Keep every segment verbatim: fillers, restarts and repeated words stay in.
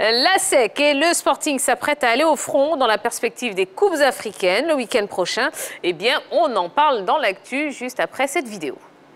La S E C et le Sporting s'apprêtent à aller au front dans la perspective des Coupes africaines le week-end prochain. Eh bien, on en parle dans l'actu juste après cette vidéo.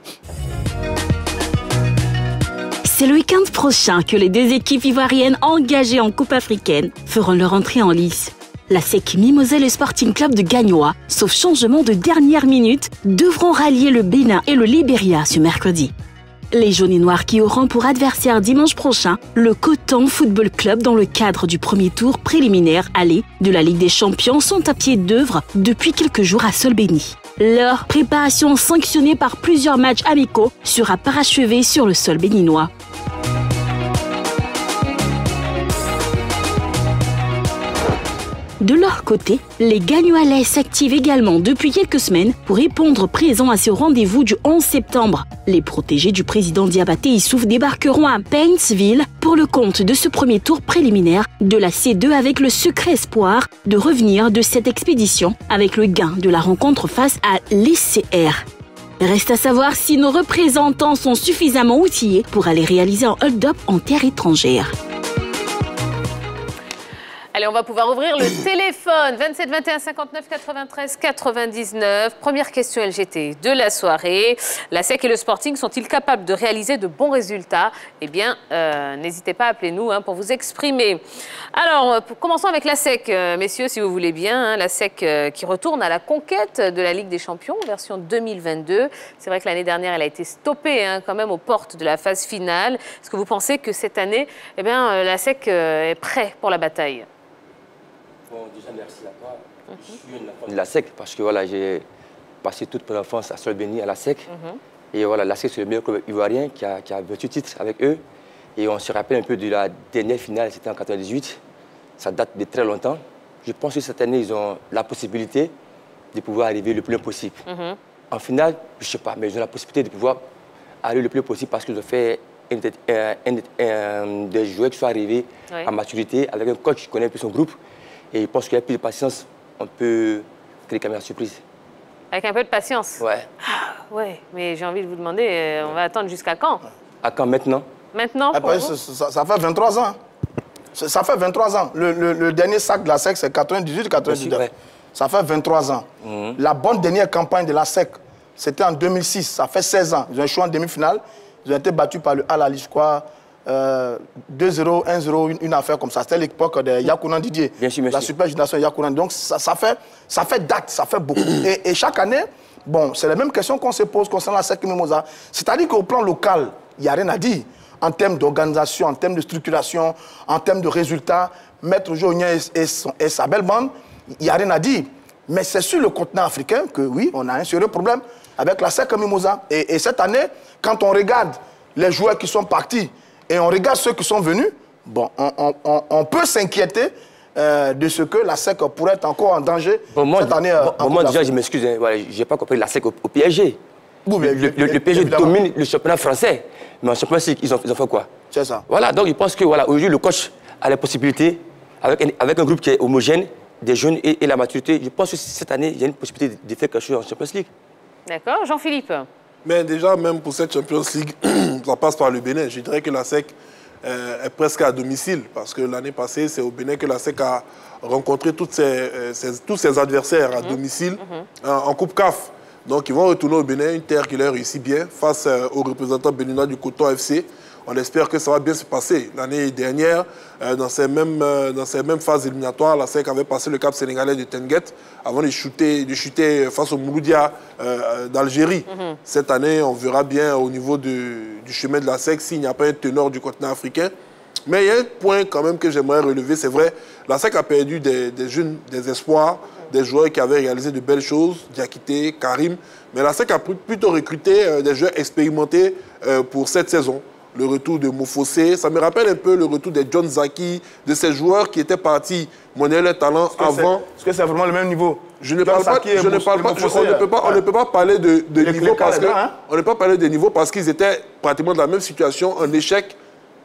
C'est le week-end prochain que les deux équipes ivoiriennes engagées en Coupe africaine feront leur entrée en lice. La S E C Mimosas et le Sporting Club de Gagnoa, sauf changement de dernière minute, devront rallier le Bénin et le Libéria ce mercredi. Les jaunes et noirs qui auront pour adversaire dimanche prochain le Coton Football Club dans le cadre du premier tour préliminaire aller de la Ligue des Champions sont à pied d'œuvre depuis quelques jours à Solbeni. Leur préparation sanctionnée par plusieurs matchs amicaux sera parachevée sur le sol béninois. De leur côté, les Gagnoalais s'activent également depuis quelques semaines pour répondre présent à ce rendez-vous du onze septembre. Les protégés du président Diabaté Issouf débarqueront à Paintsville pour le compte de ce premier tour préliminaire de la C deux avec le secret espoir de revenir de cette expédition avec le gain de la rencontre face à l'E C R. Reste à savoir si nos représentants sont suffisamment outillés pour aller réaliser un hold-up en terre étrangère. Allez, on va pouvoir ouvrir le téléphone. vingt-sept vingt et un cinquante-neuf quatre-vingt-treize quatre-vingt-dix-neuf. Première question L G T de la soirée. La S E C et le Sporting sont-ils capables de réaliser de bons résultats? Eh bien, euh, n'hésitez pas à appeler nous hein, pour vous exprimer. Alors, commençons avec la S E C, euh, messieurs, si vous voulez bien. Hein, la S E C euh, qui retourne à la conquête de la Ligue des Champions, version deux mille vingt-deux. C'est vrai que l'année dernière, elle a été stoppée hein, quand même aux portes de la phase finale. Est-ce que vous pensez que cette année, eh bien, euh, la S E C euh, est prête pour la bataille? Bon, déjà, merci à toi. Mm-hmm. Je suis une enfant de la S E C parce que voilà, j'ai passé toute mon enfance à Solbeni, à la S E C. Mm-hmm. Et voilà, la S E C, c'est le meilleur club ivoirien qui a, qui a vingt-huit titres avec eux. Et on se rappelle un peu de la dernière finale, c'était en quatre-vingt-dix-huit. Ça date de très longtemps. Je pense que cette année, ils ont la possibilité de pouvoir arriver le plus loin possible. Mm-hmm. En finale, je ne sais pas, mais ils ont la possibilité de pouvoir aller le plus loin possible parce qu'ils ont fait un, un, un, un, des joueurs qui sont arrivés oui. à maturité avec un coach qui connaît un peu son groupe. Et je pense qu'il y a plus de patience, on peut créer quand même la surprise. Avec un peu de patience? Ouais. Ah, ouais, mais j'ai envie de vous demander, euh, on va attendre jusqu'à quand? À quand maintenant? Maintenant, pour Après, vous? ça, ça fait vingt-trois ans. Ça fait vingt-trois ans. Le, le, le dernier sac de la S E C, c'est quatre-vingt-dix-huit quatre-vingt-dix-neuf. Ouais. Ça fait vingt-trois ans. Mm-hmm. La bonne dernière campagne de la S E C, c'était en deux mille six. Ça fait seize ans. Ils ont échoué en demi-finale. Ils ont été battus par le Al Ahly, je crois. Euh, deux zéro, un zéro, une, une affaire comme ça. C'était l'époque de Yakounan Didier, bien sûr, bien la sûr. super génération Yakounan. Donc ça, ça, fait, ça fait date, ça fait beaucoup. et, et chaque année, bon, c'est la même question qu'on se pose concernant la S E C Mimosas. C'est-à-dire qu'au plan local, il n'y a rien à dire. En termes d'organisation, en termes de structuration, en termes de résultats, Maître Jonia et, et, et sa belle bande, il n'y a rien à dire. Mais c'est sur le continent africain que, oui, on a un sérieux problème avec la S E C Mimosas. Et, et cette année, quand on regarde les joueurs qui sont partis, et on regarde ceux qui sont venus, bon, on, on, on peut s'inquiéter euh, de ce que la S E C pourrait être encore en danger bon, moi, cette année. Euh, bon, moi, déjà, je m'excuse, hein, voilà, je n'ai pas compris la S E C au, au P S G. Oui, mais, le, le, le P S G évidemment. domine le championnat français, mais en championnat, ils ont, ils ont fait quoi? C'est ça. Voilà, donc je pense que voilà, aujourd'hui, le coach a la possibilité, avec un, avec un groupe qui est homogène, des jeunes et, et la maturité, je pense que cette année, il y a une possibilité de faire quelque chose en Champions League. D'accord, Jean-Philippe. Mais déjà, même pour cette Champions League, ça passe par le Bénin. Je dirais que la S E C euh, est presque à domicile, parce que l'année passée, c'est au Bénin que la S E C a rencontré toutes ses, euh, ses, tous ses adversaires à mmh. domicile mmh. En, en Coupe C A F. Donc, ils vont retourner au Bénin, une terre qui leur réussit bien, face euh, aux représentants béninois du Coton F C. On espère que ça va bien se passer. L'année dernière, euh, dans, ces mêmes, euh, dans ces mêmes phases éliminatoires, la S E C avait passé le cap sénégalais de Tenguet avant de chuter, de chuter face au Mouloudia euh, d'Algérie. Mm-hmm. Cette année, on verra bien au niveau de, du chemin de la S E C s'il n'y a pas un ténor du continent africain. Mais il y a un point quand même que j'aimerais relever, c'est vrai, la S E C a perdu des, des jeunes, des espoirs, des joueurs qui avaient réalisé de belles choses, Diakité, Karim. Mais la S E C a plutôt recruté euh, des joueurs expérimentés euh, pour cette saison. Le retour de Mofossé, ça me rappelle un peu le retour de John Zaki, de ces joueurs qui étaient partis monnayer leur talent avant. Est-ce que c'est vraiment le même niveau? Je ne parle pas, je ne parle pas, je, on, ne peut pas on ne peut pas parler de, de niveau parce que, hein? on ne peut pas parler de niveau parce qu'ils étaient pratiquement dans la même situation, en échec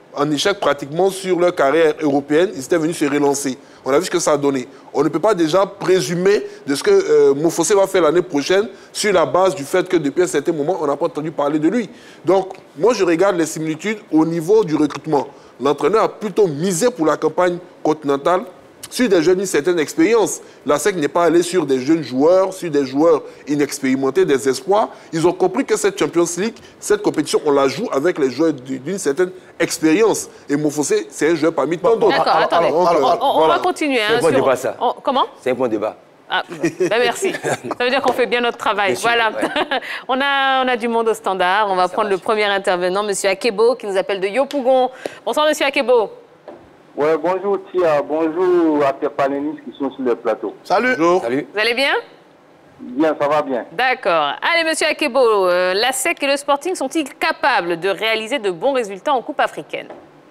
en échec pratiquement sur leur carrière européenne. Ils étaient venus se relancer. On a vu ce que ça a donné. On ne peut pas déjà présumer de ce que euh, Mofossé va faire l'année prochaine sur la base du fait que depuis un certain moment, on n'a pas entendu parler de lui. Donc, moi, je regarde les similitudes au niveau du recrutement. L'entraîneur a plutôt misé pour la campagne continentale sur des jeunes d'une certaine expérience. La S E C n'est pas allée sur des jeunes joueurs, sur des joueurs inexpérimentés, des espoirs. Ils ont compris que cette Champions League, cette compétition, on la joue avec les joueurs d'une certaine expérience. Et Mofossé, c'est un joueur parmi tant d'autres. D'accord, attendez. Donc, on, euh, on voilà. va continuer. C'est Hein, un bon sur... débat, ça. On... Comment? C'est un bon débat. Ah, ben merci. Ça veut dire qu'on fait bien notre travail. Bien sûr, voilà. ouais. on, a, on a du monde au standard. On va Ça prendre marche. le premier intervenant, M. Akebo, qui nous appelle de Yopougon. Bonsoir, M. Akebo. Ouais, bonjour Tia, bonjour à tes panélistes qui sont sur le plateau. Salut. Bonjour. Salut. Vous allez bien? Bien, ça va bien. D'accord. Allez, M. Akebo, euh, la S E C et le Sporting sont-ils capables de réaliser de bons résultats en Coupe africaine?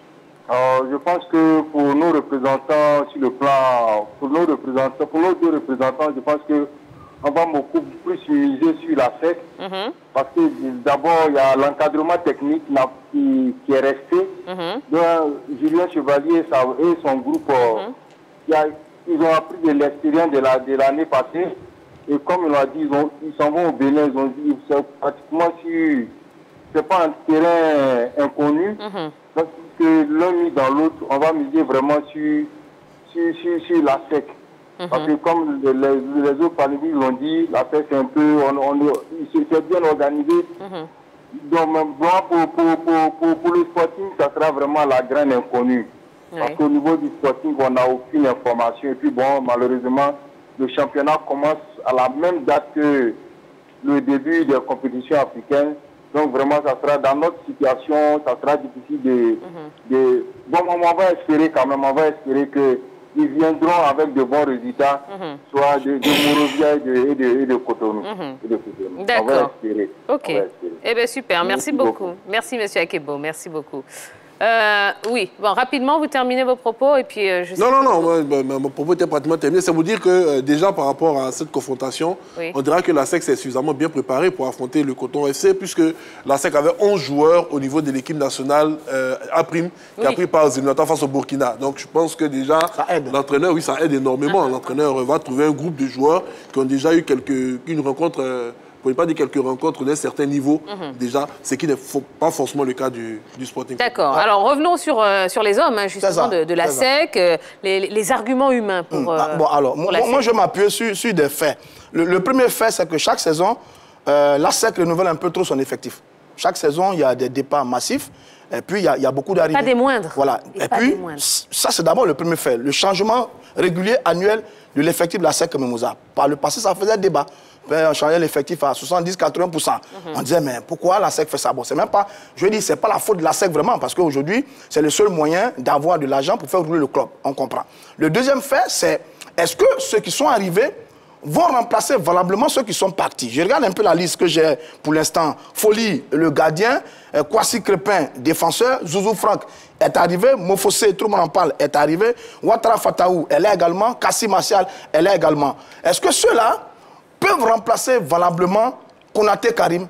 Alors, je pense que pour nos représentants sur le plan, pour nos représentants, pour nos deux représentants, je pense que on va beaucoup plus miser sur la S E C. Mhm. Parce que d'abord, il y a l'encadrement technique qui, qui est resté. Mhm. Donc, Julien Chevalier ça, et son groupe, Mhm. il y a, ils ont appris de l'expérience de la, de l'année passée. Et comme il l'a dit, ils ont- ils s'en vont au Bénin, ils ont dit, c'est pratiquement sur, c'est pas un terrain inconnu. Mhm. Donc, que l'un mis dans l'autre, on va miser vraiment sur, sur, sur, sur la S E C. Mhm. Parce que comme les, les, les autres panélistes l'ont dit, la S E C c'est un peu, on, on, c'est bien organisé. Mhm. Donc, bon, pour, pour, pour, pour, pour le Sporting, ça sera vraiment la grande inconnue. Oui. Parce qu'au niveau du Sporting, on n'a aucune information. Et puis bon, malheureusement, le championnat commence à la même date que le début des compétitions africaines. Donc vraiment, ça sera dans notre situation, ça sera difficile de... Mhm. de bon, on va espérer quand même, on va espérer qu'ils viendront avec de bons résultats, Mhm. soit de, de Morovia et de, et de, et de Cotonou. Mhm. Et de Cotonou. D'accord. On va espérer. Ok. On va espérer. Eh bien, super. Merci, Merci beaucoup. beaucoup. Merci, M. Akebo. Merci beaucoup. Euh, oui, bon, rapidement, vous terminez vos propos et puis euh, je sais Non, non, pas- non, moi, bah, mon propos était pratiquement terminé. C'est vous dire que euh, déjà par rapport à cette confrontation, Oui. on dira que la S E C est suffisamment bien préparée pour affronter le Coton F C, puisque la S E C avait onze joueurs au niveau de l'équipe nationale euh, A prime, qui Oui. a pris part aux éliminatoires face au Burkina. Donc je pense que déjà, Ça aide. l'entraîneur, oui, ça aide énormément. Ah. L'entraîneur va trouver un groupe de joueurs qui ont déjà eu quelques, une rencontre. Euh, pour ne pas dire quelques rencontres d'un certain niveau, déjà, ce qui n'est fo- pas forcément le cas du, du Sporting. D'accord. Alors revenons sur, euh, sur les hommes, hein, justement, ça, de, de la c'est ça. S E C, euh, les, les arguments humains pour, euh, Ah, bon, alors, pour moi, la S E C. moi, je m'appuie sur, sur des faits. Le, le premier fait, c'est que chaque saison, euh, la S E C renouvelle un peu trop son effectif. Chaque saison, il y a des départs massifs. Et puis, il y a, il y a beaucoup d'arrivées. Pas des moindres. Voilà. Et Et, pas puis, des moindres. ça, c'est d'abord le premier fait. Le changement régulier annuel de l'effectif de la S E C Mimouza. Par le passé, ça faisait débat. On changeait l'effectif à soixante-dix à quatre-vingts pour cent. Mhm. On disait, mais pourquoi la S E C fait ça? Bon, c'est même pas, je veux dire, c'est pas la faute de la S E C vraiment, parce qu'aujourd'hui, c'est le seul moyen d'avoir de l'argent pour faire rouler le club. On comprend. Le deuxième fait, c'est, est-ce que ceux qui sont arrivés vont remplacer valablement ceux qui sont partis? Je regarde un peu la liste que j'ai pour l'instant. Folie, le gardien, euh, Kwasi Crépin, défenseur, Zouzou Franck est arrivé, Mofossé, tout le monde en parle, est arrivé, Ouattara Fataou, elle est également, Kassi Martial, elle est également. Est-ce que ceux-là peuvent remplacer valablement Konaté Karim,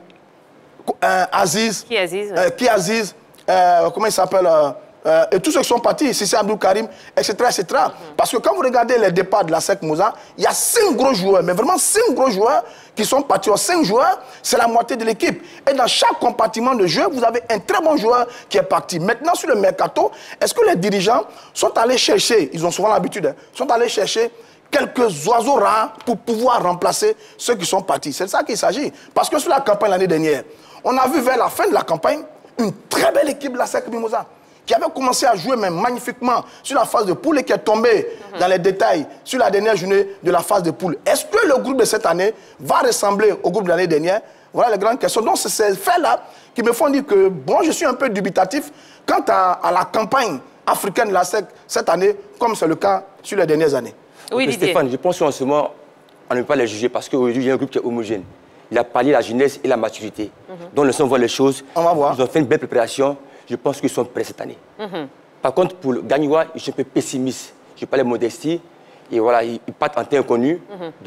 euh, Aziz, Qui Aziz, ouais. euh, Qui Aziz, euh, comment il s'appelle euh, euh, et tous ceux qui sont partis, Sissi Abdou Karim, et cetera, et cetera. Parce que quand vous regardez les départs de la S E C Mouza, il y a cinq gros joueurs, mais vraiment cinq gros joueurs qui sont partis. Cinq joueurs, c'est la moitié de l'équipe. Et dans chaque compartiment de jeu, vous avez un très bon joueur qui est parti. Maintenant, sur le mercato, est-ce que les dirigeants sont allés chercher, ils ont souvent l'habitude, hein, sont allés chercher quelques oiseaux rares pour pouvoir remplacer ceux qui sont partis? C'est de ça qu'il s'agit. Parce que sur la campagne l'année dernière, on a vu vers la fin de la campagne une très belle équipe de la S E C Mimouza, qui avait commencé à jouer même magnifiquement sur la phase de poule et qui est tombé dans les détails sur la dernière journée de la phase de poule. Est-ce que le groupe de cette année va ressembler au groupe de l'année dernière? Voilà les grandes questions. Donc, c'est ces faits-là qui me font dire que, bon, je suis un peu dubitatif quant à, à la campagne africaine de la S E C cette année, comme c'est le cas sur les dernières années. Oui, Mais Didier. Stéphane, je pense qu'en ce moment, on ne peut pas les juger parce qu'aujourd'hui, il y a un groupe qui est homogène. Il a parlé de la jeunesse et la maturité. Donc, laissons voir les choses. On va voir. Ils ont fait une belle préparation. Je pense qu'ils sont prêts cette année. Par contre, pour le Gagnois, je suis un peu pessimiste. Je parlais de modestie. Et voilà, ils, ils partent en terre inconnue. Donc,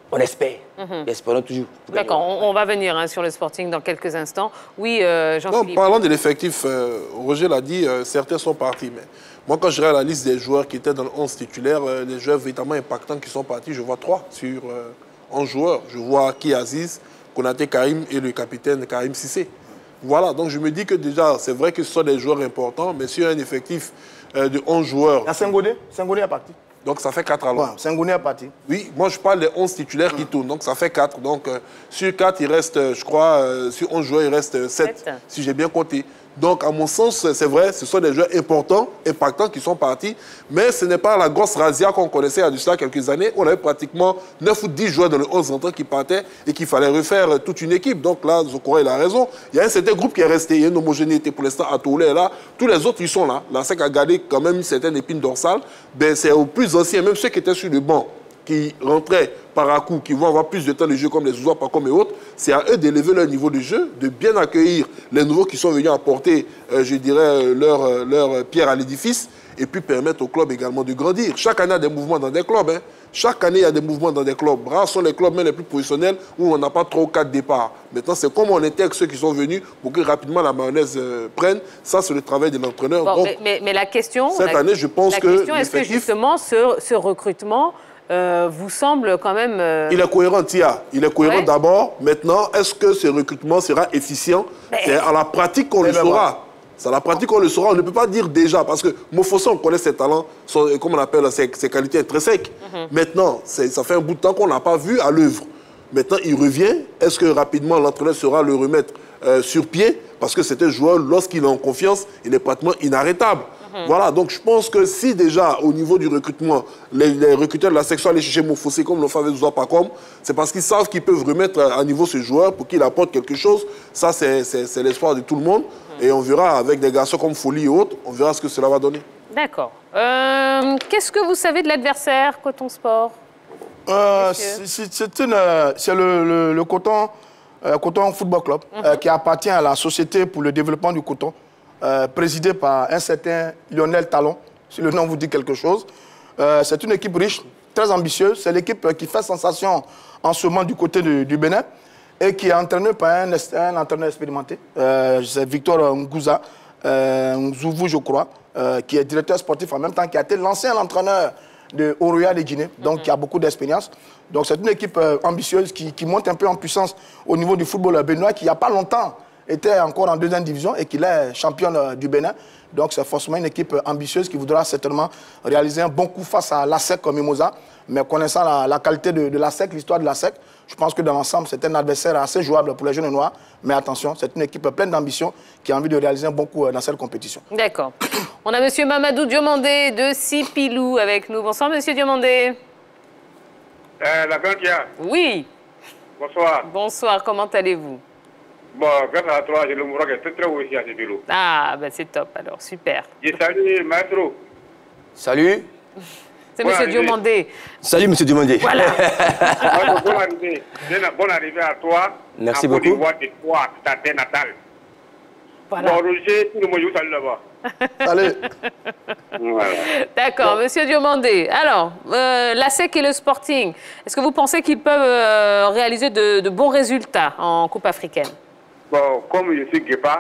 On espère. Mm-hmm. Espérons toujours. D'accord, on, on va venir hein, sur le Sporting dans quelques instants. Oui, euh, Jean-Philippe. Parlant de l'effectif, euh, Roger l'a dit, euh, certains sont partis. Mais moi, quand je regarde la liste des joueurs qui étaient dans le onze titulaire, euh, les joueurs véritablement impactants qui sont partis, je vois trois sur euh, onze joueurs. Je vois Ki Aziz, Konaté Karim et le capitaine Karim Sissé. Voilà, donc je me dis que déjà, c'est vrai que ce sont des joueurs importants, mais sur un effectif euh, de onze joueurs... Il y a Sengoné, Sengoné est parti. Donc ça fait quatre alors. Ouais, Sengoné est parti. Oui, moi je parle des onze titulaires qui tournent, donc ça fait quatre. Donc euh, sur quatre, il reste, je crois, euh, sur onze joueurs, il reste sept, si j'ai bien compté. Donc à mon sens, c'est vrai, ce sont des joueurs importants, impactants qui sont partis, mais ce n'est pas la grosse razzia qu'on connaissait il y a de cela quelques années. On avait pratiquement neuf ou dix joueurs dans le onze entrants qui partaient et qu'il fallait refaire toute une équipe. Donc là, Zokora, il a raison. Il y a un certain groupe qui est resté, il y a une homogénéité pour l'instant à Toulé là. Tous les autres, ils sont là. La S E C a gardé quand même une certaine épine dorsale. Ben, c'est aux plus anciens, même ceux qui étaient sur le banc, qui rentraient par à coup, qui vont avoir plus de temps de jeu comme les Zouzoua, pas comme les autres, c'est à eux d'élever leur niveau de jeu, de bien accueillir les nouveaux qui sont venus apporter, euh, je dirais, leur, euh, leur pierre à l'édifice et puis permettre au club également de grandir. Chaque année, il y a des mouvements dans des clubs. Hein. Chaque année, il y a des mouvements dans des clubs. Rares sont les clubs même les plus professionnels où on n'a pas trois ou quatre départs. Maintenant, c'est comment on intègre ceux qui sont venus pour que rapidement la mayonnaise euh, prenne. Ça, c'est le travail de l'entraîneur. Bon, mais, mais, mais la question... Cette la, année, je pense la que... question, est-ce que justement, ce, ce recrutement... Euh, vous semble quand même... Euh... Il est cohérent, Tia. Il est cohérent ouais. d'abord. Maintenant, est-ce que ce recrutement sera efficient? Mais... C'est à la pratique qu'on le saura. C'est à la pratique qu'on le saura. On ne peut pas dire déjà, parce que Mofossa, on connaît ses talents, son, comme on appelle ses, ses qualités intrinsèques. Mm-hmm. Maintenant, ça fait un bout de temps qu'on n'a pas vu à l'œuvre. Maintenant, il revient. Est-ce que rapidement l'entraîneur saura le remettre euh, sur pied? Parce que c'est un joueur, lorsqu'il est en confiance, il est pratiquement inarrêtable. Mmh. Voilà, donc je pense que si déjà, au niveau du recrutement, les, les recruteurs de la section allaient chercher Mofossé comme l'ont fait avec Zouzoua Pacom, c'est parce qu'ils savent qu'ils peuvent remettre à niveau ce joueur pour qu'il apporte quelque chose. Ça, c'est l'espoir de tout le monde. Mmh. Et on verra avec des garçons comme Folie et autres, on verra ce que cela va donner. D'accord. Euh, Qu'est-ce que vous savez de l'adversaire, Coton Sport? euh, C'est le, le, le Coton, euh, Coton Football Club mmh. euh, qui appartient à la Société pour le développement du coton. Euh, présidé par un certain Lionel Talon, si le nom vous dit quelque chose. Euh, c'est une équipe riche, très ambitieuse. C'est l'équipe qui fait sensation en ce moment du côté du, du Bénin et qui est entraînée par un, un entraîneur expérimenté. Euh, c'est Victor Ngouza, euh, Ngzouvou, je crois, euh, qui est directeur sportif en même temps, qui a été l'ancien entraîneur de Oroya de Guinée, donc mm-hmm. qui a beaucoup d'expérience. Donc c'est une équipe euh, ambitieuse qui, qui monte un peu en puissance au niveau du football béninois, qui il n'y a pas longtemps était encore en deuxième division et qu'il est championne du Bénin. Donc c'est forcément une équipe ambitieuse qui voudra certainement réaliser un bon coup face à l'A S E C Mimosa. Mais connaissant la, la qualité de, de l'A S E C, l'histoire de l'A S E C, je pense que dans l'ensemble, c'est un adversaire assez jouable pour les jeunes noirs. Mais attention, c'est une équipe pleine d'ambition qui a envie de réaliser un bon coup dans cette compétition. D'accord. On a M. Mamadou Diomandé de Sipilou avec nous. Bonsoir, M. Diomandé. Euh, la Gandia. Oui. Bonsoir. Bonsoir, comment allez-vous? Bon, grâce à toi, j'ai le moral qui est très très haut ici à Sipilou. Ah, ben c'est top alors, super. Je salue Maestro. Salut. C'est M. Diomandé. Salut, M. Diomandé. Voilà. Bonne arrivée. Bonne arrivée à toi. Merci beaucoup. Côte d'Ivoire, de toi, ta terre natale. Voilà. Bon, Roger, tout le monde, salut là-bas. Salut. Voilà. D'accord, M. Diomandé. Alors, euh, l'A S E C et le Sporting, est-ce que vous pensez qu'ils peuvent euh, réaliser de, de bons résultats en Coupe africaine? Bon, comme je suis Guépa,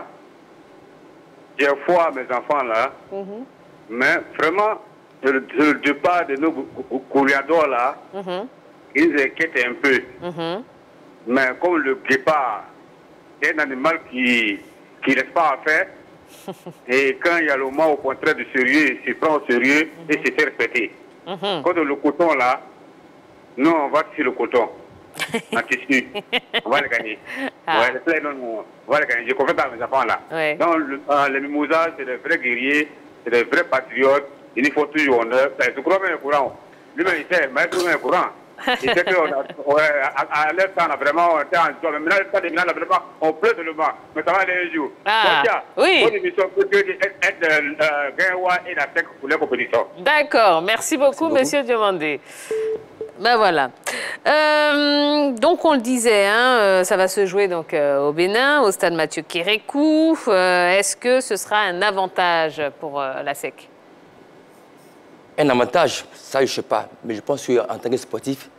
j'ai foi à mes enfants là, mm-hmm. mais vraiment, le, le départ de nos gouriadors là, mm-hmm. ils inquiètent un peu. Mm-hmm. Mais comme le guépard est un animal qui ne laisse pas à faire, et quand il y a le moment au contraire de sérieux, il se prend au sérieux mm-hmm. et se fait respecter. Mm-hmm. Quand le coton là, nous on va sur le coton. En tissu, on va le gagner. Ah. Ouais, non, non, on va le gagner. Je confie pas à mes enfants là. Ouais. Donc, le, euh, les Mimosas, c'est des vrais guerriers, c'est des vrais patriotes. Il faut toujours honneur. Je crois même le courant. Lui-même, il sait, mais il le courant. Il sait qu'à l'air temps, vraiment, on était en joie. Mais maintenant, le temps de Milan, vraiment, on pleut de le bas. Mais ça va aller un jour. Ah, donc, oui. Bonne émission pour que être Gaïwa et la S E C pour les compétitions. D'accord. Merci beaucoup, Monsieur Diomandé. Ben voilà. Euh, donc on le disait, hein, ça va se jouer donc euh, au Bénin, au stade Mathieu Kérékou. Euh, Est-ce que ce sera un avantage pour euh, l'A S E C? Un avantage, ça je ne sais pas. Mais je pense qu'en tant que sportif,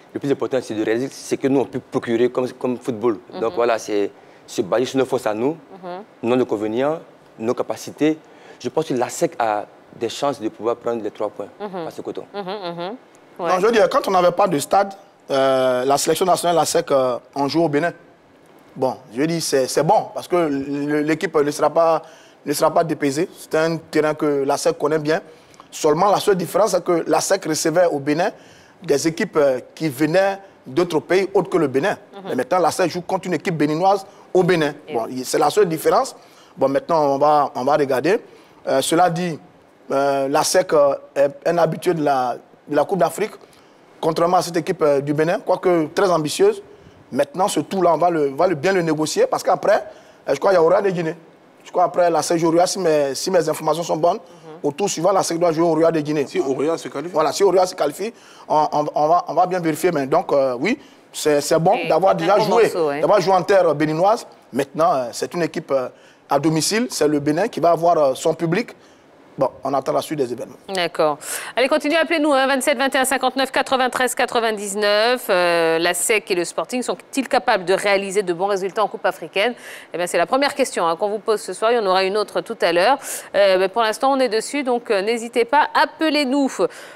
le plus important, c'est de réaliser ce que nous, on peut procurer comme, comme football. Mm-hmm. Donc voilà, c'est se baser sur nos forces à nous, mm-hmm. nos inconvénients, nos capacités. Je pense que l'A S E C a des chances de pouvoir prendre les trois points mm-hmm. par ce coton. Mm-hmm. Mm-hmm. Ouais. Non, je veux dire, quand on n'avait pas de stade, euh, la sélection nationale, l'A S E C, euh, on joue au Bénin. Bon, je dis c'est bon, parce que l'équipe ne sera pas, ne sera pas dépaysée. C'est un terrain que l'A S E C connaît bien. Seulement, la seule différence, c'est que l'A S E C recevait au Bénin des équipes qui venaient d'autres pays autres que le Bénin. Mm-hmm. Mais maintenant, l'A S E C joue contre une équipe béninoise au Bénin. Bon, c'est la seule différence. Bon, maintenant, on va, on va regarder. Euh, cela dit, euh, l'A S E C est un habitué de la, de la Coupe d'Afrique, contrairement à cette équipe euh, du Bénin, quoique très ambitieuse. Maintenant, ce tout-là, on va, le, va le bien le négocier, parce qu'après, euh, je crois qu'il y aura des Guinées. Je crois qu'après, l'A S E C joue au Royal, si mes, si mes informations sont bonnes, mm-hmm. au tour suivant, l'A S E C doit jouer au Royal de Guinée. Si au Royal se qualifie. Voilà, si au Royal se qualifie, on, on, on, va, on va bien vérifier. Mais donc, euh, oui, c'est bon d'avoir déjà joué, ouais. d'avoir joué en terre béninoise. Maintenant, euh, c'est une équipe euh, à domicile, c'est le Bénin qui va avoir euh, son public. Bon, on attend la suite des événements. D'accord. Allez, continuez, appelez-nous, hein, vingt-sept vingt et un cinquante-neuf quatre-vingt-treize quatre-vingt-dix-neuf. Euh, la S E C et le Sporting sont-ils capables de réaliser de bons résultats en Coupe africaine? Eh bien, c'est la première question hein, qu'on vous pose ce soir. Il y en aura une autre tout à l'heure. Euh, mais pour l'instant, on est dessus, donc euh, n'hésitez pas, appelez-nous.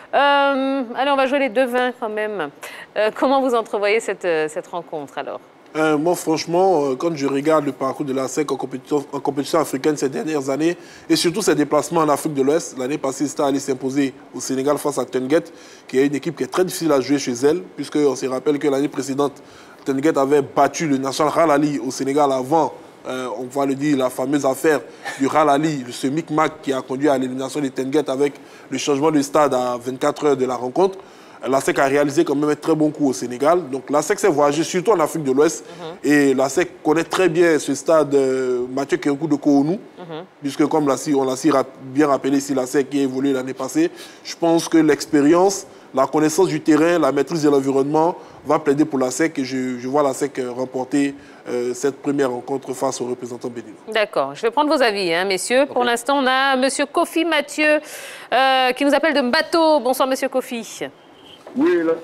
Euh, allez, on va jouer les devins quand même. Euh, comment vous entrevoyez cette, cette rencontre alors? Euh, moi, franchement, euh, quand je regarde le parcours de la S E C en compétition, en compétition africaine ces dernières années, et surtout ses déplacements en Afrique de l'Ouest, l'année passée, c'était allé s'imposer au Sénégal face à Tenguet, qui est une équipe qui est très difficile à jouer chez elle, puisqu'on se rappelle que l'année précédente, Tenguet avait battu le National Ralali au Sénégal avant, euh, on va le dire, la fameuse affaire du Ralali, ce micmac qui a conduit à l'élimination de Tenguet avec le changement de stade à vingt-quatre heures de la rencontre. La S E C a réalisé quand même un très bon coup au Sénégal. Donc la S E C s'est voyagée surtout en Afrique de l'Ouest. Mm-hmm. Et la S E C connaît très bien ce stade euh, Mathieu Kéroukou de Kounou. Mm-hmm. Puisque comme on l'a si bien rappelé ici, la S E C qui a évolué l'année passée, je pense que l'expérience, la connaissance du terrain, la maîtrise de l'environnement va plaider pour la S E C. Et je, je vois la S E C remporter euh, cette première rencontre face aux représentants béninois. D'accord. Je vais prendre vos avis, hein, messieurs. Okay. Pour l'instant, on a M. Kofi Mathieu euh, qui nous appelle de Mbato. Bonsoir, M. Kofi. Oui, là.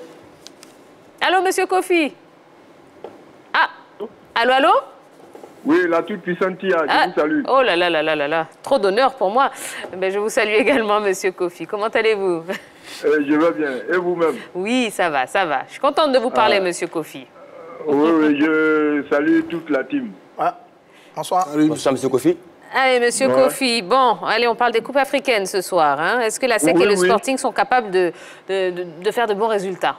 Allô, monsieur Kofi? Ah, allô, allô? Oui, la toute puissante Tia, je ah. vous salue. Oh là là là là là là, trop d'honneur pour moi. Mais je vous salue également, monsieur Kofi. Comment allez-vous? euh, Je vais bien. Et vous-même? Oui, ça va, ça va. Je suis contente de vous parler, ah. monsieur Kofi. Oui, oui, je salue toute la team. Ah. Bonsoir. Salut, bonsoir, monsieur Kofi. Allez, monsieur ouais. Kofi, bon, allez, on parle des coupes africaines ce soir. Hein. Est-ce que la S E C oui, et le oui. Sporting sont capables de, de, de, de faire de bons résultats?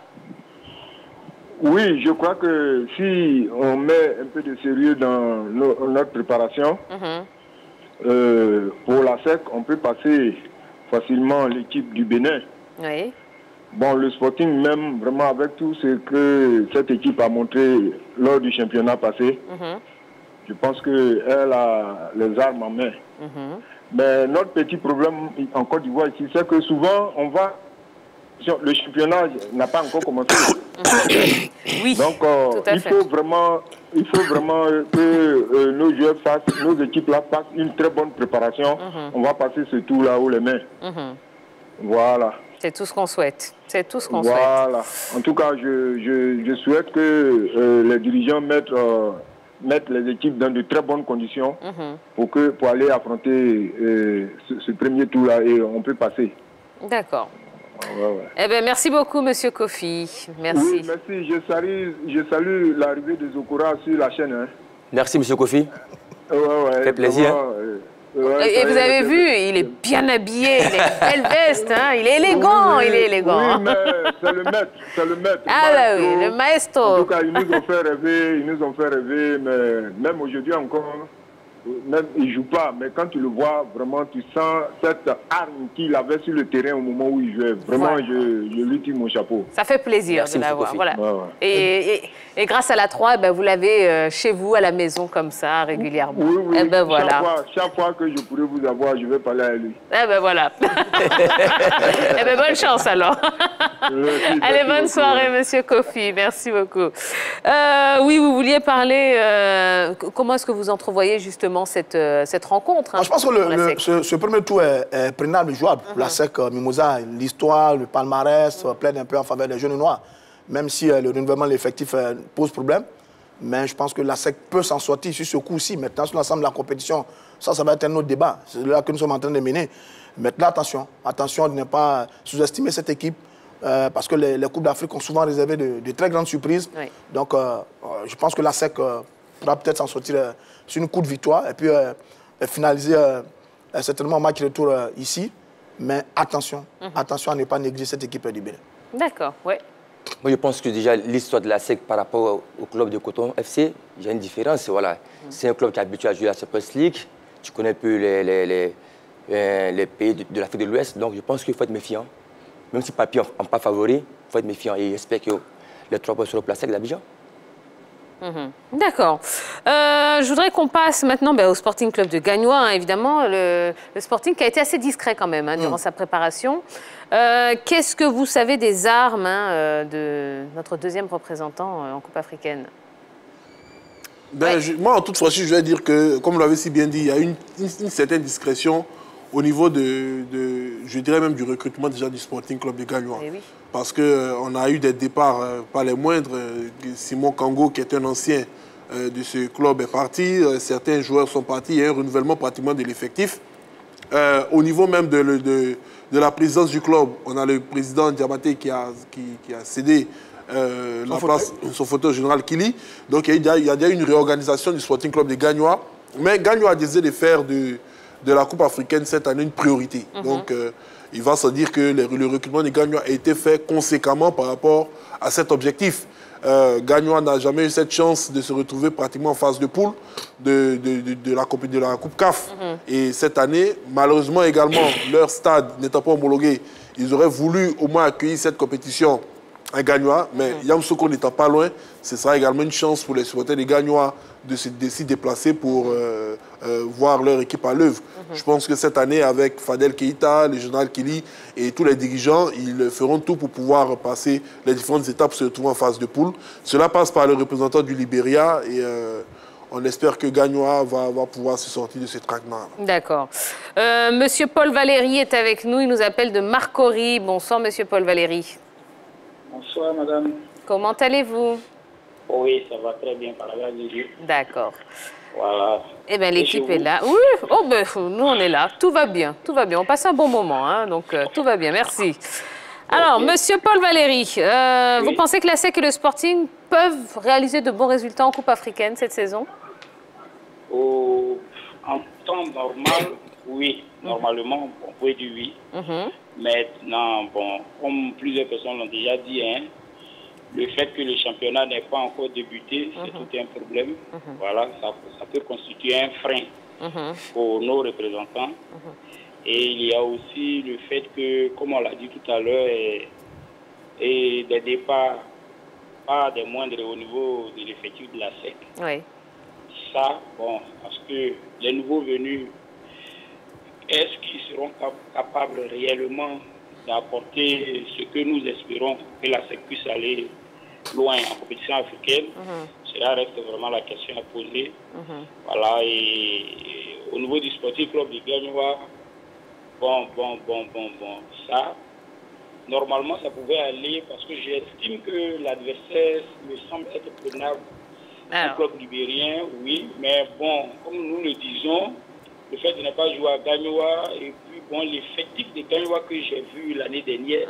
Oui, je crois que si on met un peu de sérieux dans nos, notre préparation, mm-hmm. euh, pour la S E C, on peut passer facilement l'équipe du Bénin. Oui. Bon, le Sporting, même vraiment avec tout ce que cette équipe a montré lors du championnat passé, mm-hmm. je pense qu'elle a les armes en main. Mm-hmm. Mais notre petit problème en Côte d'Ivoire ici, c'est que souvent, on va... Le championnat n'a pas encore commencé. Mm-hmm. Oui, donc, euh, il, faut vraiment, il faut vraiment que euh, nos joueurs fassent, nos équipes-là fassent une très bonne préparation. Mm-hmm. On va passer ce tour-là haut les mains. Mm-hmm. Voilà. C'est tout ce qu'on souhaite. C'est tout ce qu'on voilà. souhaite. Voilà. En tout cas, je, je, je souhaite que euh, les dirigeants mettent... Euh, mettre les équipes dans de très bonnes conditions mm-hmm. pour, que, pour aller affronter euh, ce, ce premier tour-là et on peut passer. D'accord. Ouais, ouais. Eh bien, merci beaucoup, monsieur Kofi. Merci. Oui, merci. Je salue, je salue l'arrivée de Zokora sur la chaîne. Hein. Merci, monsieur Kofi. Ouais, ouais. Ça fait plaisir. Vraiment, euh, ouais, et vous avez vu, il est bien habillé, il a une belle veste, hein, il est élégant, oui, il est élégant. Oui, mais c'est le maître, c'est le maître. Ah bah oui, le maestro. En tout cas, ils nous ont fait rêver, ils nous ont fait rêver, mais même aujourd'hui encore, même il ne joue pas, mais quand tu le vois, vraiment, tu sens cette arme qu'il avait sur le terrain au moment où il jouait. Vraiment, ouais. je, je lui tire mon chapeau. Ça fait plaisir Merci de l'avoir. Voilà. Ouais, ouais. Et, et, et grâce à la trois, ben, vous l'avez euh, chez vous, à la maison, comme ça, régulièrement. Oui, oui. Et ben, chaque, voilà. fois, chaque fois que je pourrais vous avoir, je vais parler à lui. Eh ben voilà. Eh ben, bonne chance alors. Merci, Allez, bonne beaucoup, soirée, ouais. monsieur Kofi. Merci beaucoup. Euh, oui, vous vouliez parler, euh, comment est-ce que vous entrevoyez justement cette, cette rencontre hein, Je pense que le, le, ce, ce premier tour est, est prenable, jouable. Uh-huh. La S E C, Mimosa, l'histoire, le palmarès, uh-huh. plaide un peu en faveur des jeunes noirs. même si euh, le renouvellement de l'effectif euh, pose problème. Mais je pense que la S E C peut s'en sortir sur ce coup-ci. Maintenant, sur l'ensemble de la compétition, ça, ça va être un autre débat. C'est là que nous sommes en train de mener. Maintenant, attention, attention de ne pas sous-estimer cette équipe, euh, parce que les, les Coupes d'Afrique ont souvent réservé de, de très grandes surprises. Oui. Donc, euh, je pense que la S E C euh, pourra peut-être s'en sortir euh, sur une coup de victoire et puis euh, finaliser euh, certainement un match retour euh, ici. Mais attention, mm-hmm. attention à ne pas négliger cette équipe du Bénin. D'accord, oui. Moi, je pense que déjà, l'histoire de la S E C par rapport au club de Coton F C, il y a une différence. Voilà. Mm. C'est un club qui est habitué à jouer à la Super League. Tu connais un peu les, les, les, euh, les pays de, de l'Afrique de l'Ouest. Donc, je pense qu'il faut être méfiant. Même si papier n'est pas favori, il faut être méfiant. Et j'espère que les trois points seront placés avec l'Abidjan. Mmh. D'accord. Euh, je voudrais qu'on passe maintenant ben, au Sporting Club de Gagnoa, hein, évidemment. Le, le Sporting qui a été assez discret quand même hein, durant mmh. sa préparation. Euh, Qu'est-ce que vous savez des armes hein, de notre deuxième représentant en Coupe africaine? ben, ouais. je, Moi, en toute franchise, je vais dire que, comme vous l'avez si bien dit, il y a une, une, une certaine discrétion au niveau de, de, je dirais même du recrutement déjà du Sporting Club de Gagnoa. Oui. Parce qu'on euh, a eu des départs, euh, pas les moindres. Euh, Simon Kango, qui est un ancien euh, de ce club, est parti. Euh, certains joueurs sont partis. Il y a un renouvellement pratiquement de l'effectif. Euh, au niveau même de, de, de la présidence du club, on a le président Diabaté qui a, qui, qui a cédé euh, la place, son fauteuil général Kili. Donc il y, a, il y a déjà une réorganisation du Sporting Club de Gagnoa. Mais Gagnoa a décidé de faire de, de la Coupe africaine cette année une priorité. Mm-hmm. Donc euh, il va se dire que le, le recrutement de Gagnoa a été fait conséquemment par rapport à cet objectif. Euh, Gagnoa n'a jamais eu cette chance de se retrouver pratiquement en phase de poule de, de, de, de, la, de la Coupe C A F. Mm-hmm. Et cette année, malheureusement également, leur stade n'étant pas homologué, ils auraient voulu au moins accueillir cette compétition à Gagnoa, mais mmh. Yamoussoukro n'étant pas loin, ce sera également une chance pour les supporters de Gagnoa de se, de s'y déplacer pour euh, euh, voir leur équipe à l'œuvre. Mmh. Je pense que cette année, avec Fadel Keïta, le général Kili et tous les dirigeants, ils feront tout pour pouvoir passer les différentes étapes, se retrouver en phase de poule. Cela passe par le représentant du Libéria et euh, on espère que Gagnoa va, va pouvoir se sortir de ce traquenard. D'accord. Euh, Monsieur Paul Valéry est avec nous, il nous appelle de Marcory. Bonsoir, Monsieur Paul Valéry. Bonsoir, madame. Comment allez-vous? Oui, ça va très bien, par la grâce de Dieu. D'accord. Voilà. Eh bien, l'équipe est là. Oui, oh, ben, nous, on est là. Tout va bien, tout va bien. On passe un bon moment, hein, donc euh, tout va bien. Merci. Alors, okay. Monsieur Paul Valéry, euh, oui. vous pensez que la S E C et le Sporting peuvent réaliser de bons résultats en Coupe africaine cette saison? Au, En temps normal, oui. Normalement, on peut dire oui. Mm-hmm. Maintenant, bon, comme plusieurs personnes l'ont déjà dit, hein, le fait que le championnat n'ait pas encore débuté, mm-hmm. c'est tout un problème. Mm-hmm. Voilà, ça, ça peut constituer un frein mm-hmm. pour nos représentants. Mm-hmm. Et il y a aussi le fait que, comme on l'a dit tout à l'heure, et, et des départs, pas des moindres au niveau de l'effectif de la S E C. Oui. Ça, bon, parce que les nouveaux venus, est-ce qu'ils seront cap capables réellement d'apporter ce que nous espérons que la S E C puisse aller loin en compétition africaine? Mm-hmm. Cela reste vraiment la question à poser. Mm-hmm. Voilà, et, et au niveau du Sporting Club de Gagnoa, bon, bon, bon, bon, bon, ça, normalement, ça pouvait aller parce que j'estime que l'adversaire me semble être prenable. Le club libérien, oui, mais bon, comme nous le disons, le fait de ne pas jouer à Gagnoa et puis bon, l'effectif de Gagnoa que j'ai vu l'année dernière,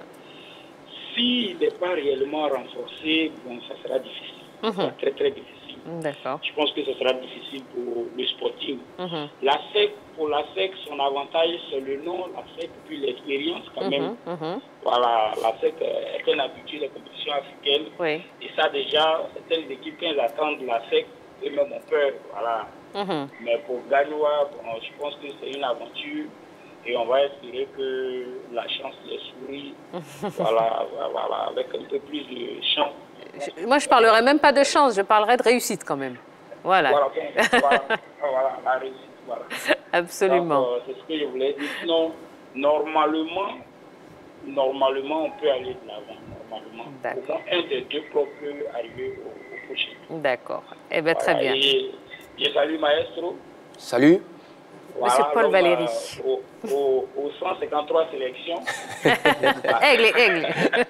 s'il n'est pas réellement renforcé, bon, ça sera difficile. Mm-hmm. Ça sera très très difficile. D'accord. Je pense que ce sera difficile pour le Sporting. Mm-hmm. La S E C, pour la S E C, son avantage c'est le nom, la S E C puis l'expérience quand mm-hmm. même. Mm-hmm. Voilà, la S E C est un habitué des compétitions africaines. Oui. Et ça déjà, certaines équipes qui attendent de la S E C, eux-mêmes ont peur. Voilà. Mm-hmm. Mais pour Gagnoa, bon, je pense que c'est une aventure et on va espérer que la chance les sourit. Voilà, voilà, avec un peu plus de chance. Je, moi, je ne parlerai même pas de chance, je parlerai de réussite quand même. Voilà. Voilà, bon, voilà, voilà la réussite. Voilà. Absolument. Euh, c'est ce que je voulais dire. Sinon, normalement, normalement, on peut aller de l'avant. Normalement. Au moins un des deux clubs peut arriver au, au prochain. D'accord. Eh bien, voilà. Très bien. Et je salue Maestro. Salut. Voilà, Monsieur Paul Valéry. Euh, au, au, au cent cinquante-trois sélections. Aigle, aigle.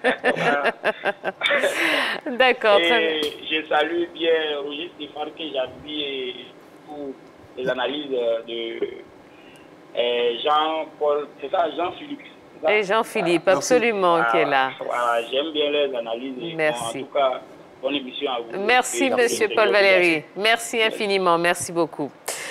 D'accord, très bien. Je salue bien Roger Stéphane que j'appuie et pour les analyses de euh, Jean-Paul, c'est ça, Jean-Philippe. Et Jean-Philippe, voilà. Absolument, voilà, qui est là. Voilà, j'aime bien les analyses. Et merci. Bon, en tout cas, bonne émission à vous. Merci, Monsieur Paul Valéry. Merci infiniment, merci beaucoup.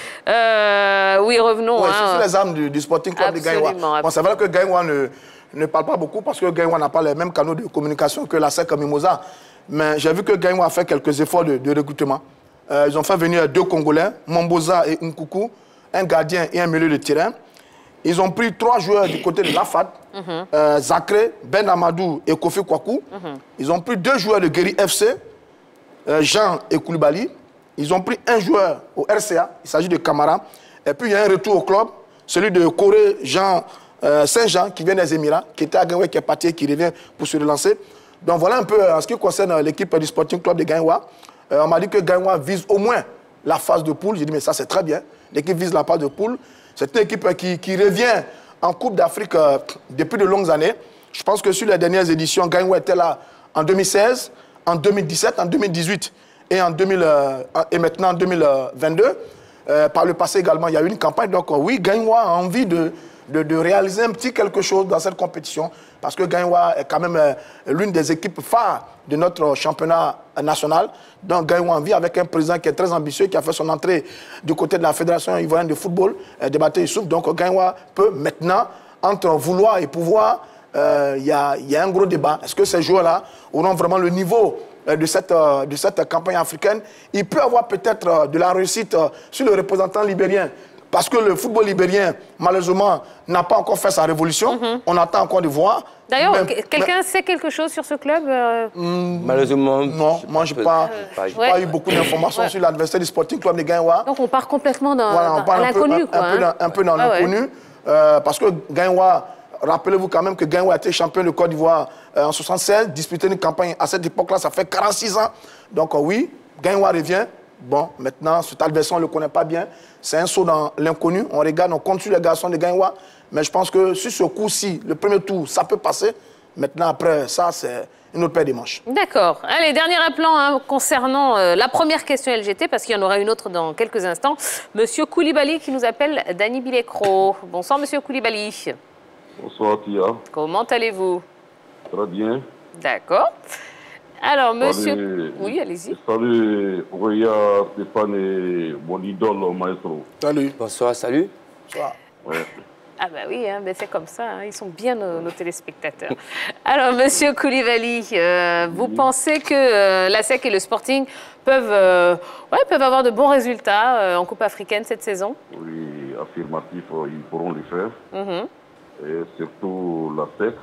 Euh, oui, revenons. Ouais, hein. C'est les âmes du, du Sporting Club de Gaïwa. Bon, c'est vrai que Gaïwa ne, ne parle pas beaucoup parce que Gaïwa n'a pas les mêmes canaux de communication que la S E C Mimosa. Mais j'ai vu que Gaïwa a fait quelques efforts de, de recrutement. Euh, ils ont fait venir deux Congolais, Momboza et Nkoukou, un gardien et un milieu de terrain. Ils ont pris trois joueurs du côté de l'A F A D, mm-hmm. euh, Zakré, Ben Amadou et Kofi Kwaku. Mm-hmm. Ils ont pris deux joueurs de Guéry F C, euh, Jean et Koulibaly. Ils ont pris un joueur au R C A, il s'agit de Camara. Et puis il y a un retour au club, celui de Corée Jean euh, Saint-Jean, qui vient des Émirats, qui était à Gaïwa, qui est parti et qui revient pour se relancer. Donc voilà un peu en ce qui concerne l'équipe du Sporting Club de Gaïwa. Euh, on m'a dit que Gaïwa vise au moins la phase de poule. J'ai dit mais ça c'est très bien. L'équipe vise la phase de poule. C'est une équipe qui, qui revient en Coupe d'Afrique euh, depuis de longues années. Je pense que sur les dernières éditions, Gaïwa était là en deux mille seize, en deux mille dix-sept, en deux mille dix-huit et, en deux mille, euh, et maintenant en deux mille vingt-deux. Euh, par le passé également, il y a eu une campagne. Donc euh, oui, Gaïwa a envie de, de, de réaliser un petit quelque chose dans cette compétition parce que Gaïwa est quand même euh, l'une des équipes phares de notre championnat national. Donc Gaïwa en vit avec un président qui est très ambitieux, qui a fait son entrée du côté de la Fédération ivoirienne de football, euh, de Baté Youssouf. Donc Gaïwa peut maintenant, entre vouloir et pouvoir, il euh, y, y a un gros débat. Est-ce que ces joueurs-là auront vraiment le niveau euh, de, cette, euh, de cette campagne africaine? Il peut avoir peut-être euh, de la réussite euh, sur le représentant libérien. Parce que le football libérien, malheureusement, n'a pas encore fait sa révolution. Mm-hmm. On attend encore de voir. D'ailleurs, quelqu'un sait quelque chose sur ce club euh... mm, Malheureusement, non. Moi, je n'ai pas, euh, ouais. pas eu beaucoup d'informations ouais. sur l'adversaire du Sporting Club de Gaïwa. Donc, on part complètement dans, voilà, dans, dans l'inconnu. Un, un, hein. un peu dans, dans ah, l'inconnu. Ouais. Euh, parce que Gaïwa, rappelez-vous quand même que Gaïwa a été champion de Côte d'Ivoire euh, en soixante-seize, disputé une campagne à cette époque-là, ça fait quarante-six ans. Donc, euh, oui, Gaïwa revient. Bon, maintenant, cet adversaire, on ne le connaît pas bien. C'est un saut dans l'inconnu. On regarde, on compte sur les garçons de Gaïwa. Mais je pense que sur ce coup-ci, le premier tour, ça peut passer. Maintenant, après ça, c'est une autre paire de manches. D'accord. Allez, dernier appelant hein, concernant euh, la première question L G T, parce qu'il y en aura une autre dans quelques instants. Monsieur Koulibaly qui nous appelle Dany Bilecro. Bonsoir, Monsieur Koulibaly. Bonsoir, Tia. Comment allez-vous? Très bien. D'accord. Alors, monsieur... Salut, oui, allez-y. Salut, Roya, Stéphane et mon idole, maestro. Salut. Bonsoir, salut. Bonsoir. Ouais. Ah bah oui, hein, ben c'est comme ça, hein, ils sont bien nos, nos téléspectateurs. Alors, monsieur Koulibaly, euh, vous oui. pensez que euh, la S E C et le Sporting peuvent, euh, ouais, peuvent avoir de bons résultats euh, en Coupe africaine cette saison? Oui, affirmatif, ils pourront le faire. Mm-hmm. Et surtout la S E C.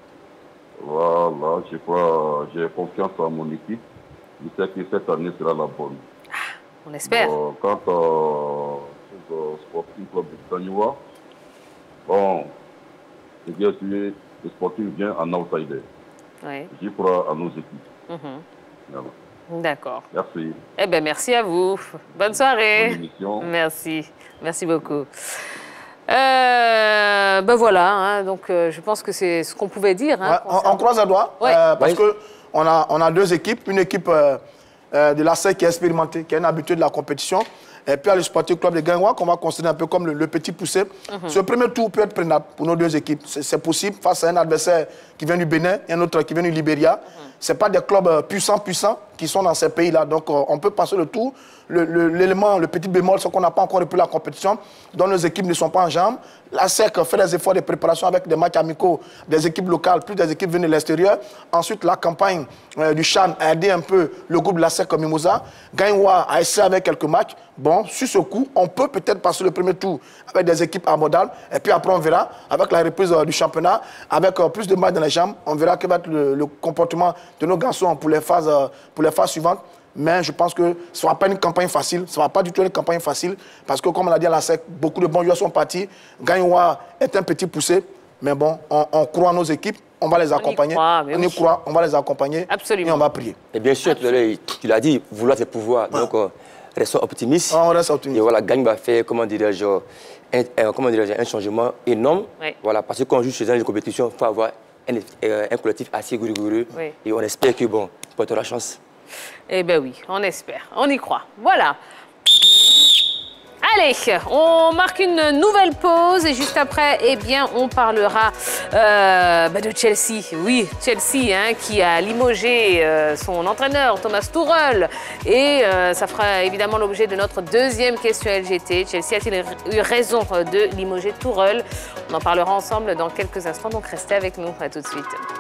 Voilà, je crois, j'ai confiance en mon équipe. Je sais que cette année sera la bonne. Ah, on espère. Bon, quant au euh, Sporting Club de Gaïwa, bon, c'est bien sûr, le Sporting vient en outsider. Oui. J'y crois à nos équipes. Mm-hmm. Voilà. D'accord. Merci. Eh bien, merci à vous. Bonne soirée. Bonne émission. Merci. Merci beaucoup. Euh, ben voilà, hein, donc euh, je pense que c'est ce qu'on pouvait dire. Hein, ouais, on, on croise à doigt, ouais. euh, parce ouais. qu'on a, on a deux équipes. Une équipe euh, euh, de la S E C qui est expérimentée, qui est une habituée de la compétition. Et puis, il y a le Sporting Club de Gaïwa qu'on va considérer un peu comme le, le petit poussé. Mm-hmm. Ce premier tour peut être prenable pour nos deux équipes. C'est possible face à un adversaire qui vient du Bénin et un autre qui vient du Libéria. Mm-hmm. Ce pas des clubs puissants, puissants qui sont dans ces pays-là. Donc, euh, on peut passer le tour. L'élément, le, le petit bémol, c'est qu'on n'a pas encore repris la compétition, dont nos équipes ne sont pas en jambes. La S E C fait des efforts de préparation avec des matchs amicaux, des équipes locales, plus des équipes venues de l'extérieur. Ensuite, la campagne euh, du Chan a aidé un peu le groupe de la S E C comme Mimosa. Gaïwa a essayé avec quelques matchs. Bon, sur ce coup, on peut peut-être passer le premier tour avec des équipes abordables. Et puis après, on verra, avec la reprise euh, du championnat, avec euh, plus de matchs dans les jambes, on verra quel va être le, le comportement de nos garçons pour les phases, euh, pour les phases suivantes. Mais je pense que ce ne sera pas une campagne facile. Ce ne sera pas du tout une campagne facile. Parce que, comme on l'a dit à la S E C, beaucoup de bons joueurs sont partis. Gaïwa est un petit poussé. Mais bon, on, on croit en nos équipes. On va les accompagner. On y croit, on y croit, on va les accompagner. Absolument. Et on va prier. Et bien sûr, tu l'as dit, vouloir c'est pouvoir. Ah. Donc, euh, restons optimistes. Ah, on reste optimiste. Et voilà, Gagne va faire, comment dirais-je, un, un, comment dirais-je, un changement énorme. Oui. Voilà, parce que quand on joue chez une compétition, il faut avoir un, un collectif assez rigoureux. Oui. Et on espère que, bon, on portera chance. Eh bien oui, on espère, on y croit. Voilà. Allez, on marque une nouvelle pause et juste après, eh bien, on parlera euh, bah de Chelsea. Oui, Chelsea hein, qui a limogé euh, son entraîneur Thomas Tuchel. Et euh, ça fera évidemment l'objet de notre deuxième question L G T. Chelsea a-t-il eu raison de limoger Tuchel? On en parlera ensemble dans quelques instants, donc restez avec nous. À tout de suite.